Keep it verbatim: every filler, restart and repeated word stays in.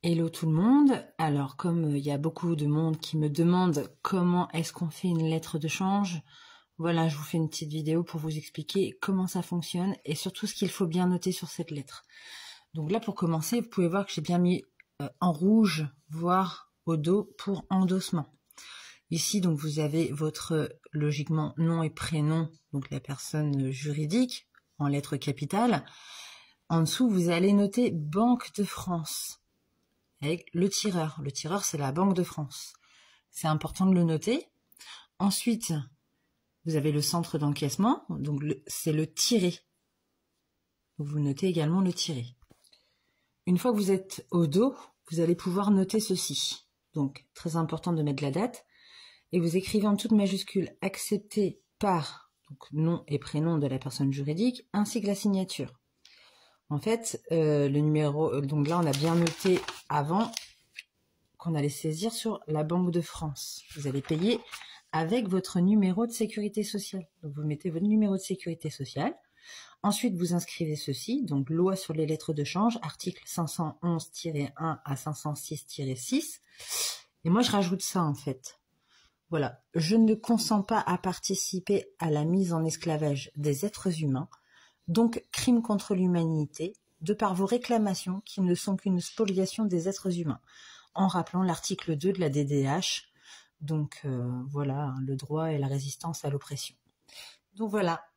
Hello tout le monde. Alors comme il y a beaucoup de monde qui me demande comment est-ce qu'on fait une lettre de change, voilà, je vous fais une petite vidéo pour vous expliquer comment ça fonctionne et surtout ce qu'il faut bien noter sur cette lettre. Donc là, pour commencer, vous pouvez voir que j'ai bien mis euh, en rouge, voire au dos, pour endossement. Ici, donc, vous avez votre, logiquement, nom et prénom, donc la personne juridique, en lettres capitales. En dessous, vous allez noter Banque de France, avec le tireur. Le tireur, c'est la Banque de France. C'est important de le noter. Ensuite, vous avez le centre d'encaissement, donc c'est le tiré. Vous notez également le tiré. Une fois que vous êtes au dos, vous allez pouvoir noter ceci. Donc, très important de mettre la date. Et vous écrivez en toutes majuscules « Accepté par » donc nom et prénom de la personne juridique, ainsi que la signature. En fait, euh, le numéro, donc là, on a bien noté avant qu'on allait saisir sur la Banque de France. Vous allez payer avec votre numéro de sécurité sociale. Donc, vous mettez votre numéro de sécurité sociale. Ensuite, vous inscrivez ceci, donc loi sur les lettres de change, article cinq cent onze tiret un à cinq cent six tiret six. Et moi, je rajoute ça, en fait. Voilà, je ne consens pas à participer à la mise en esclavage des êtres humains, donc crime contre l'humanité, de par vos réclamations qui ne sont qu'une spoliation des êtres humains, en rappelant l'article deux de la D D H, donc euh, voilà, le droit et la résistance à l'oppression. Donc voilà.